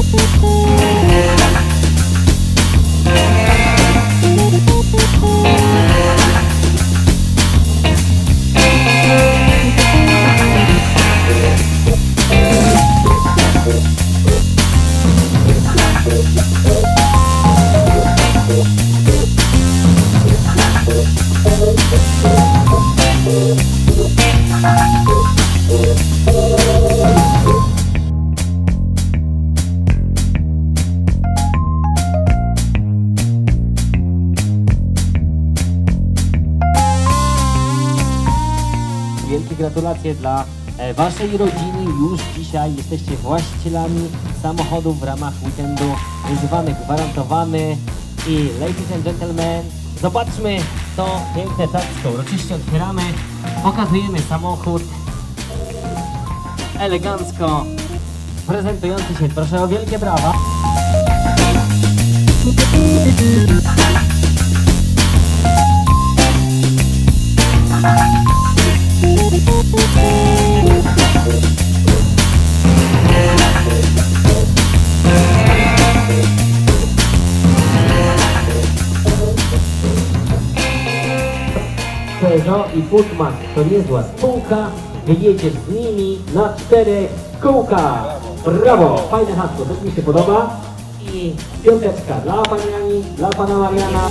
Wielkie gratulacje dla waszej rodziny. Już dzisiaj jesteście właścicielami samochodów w ramach weekendu używany, gwarantowany. I ladies and gentlemen, zobaczmy to piękne tacko. Uroczyście otwieramy, pokazujemy samochód elegancko prezentujący się. Proszę o wielkie brawa. Peugeot i Putman to niezła spółka, wyjedziesz z nimi na 4 kółka. Brawo, fajne hasło, to mi się podoba. I piąteczka dla pani Ani, dla pana Mariana.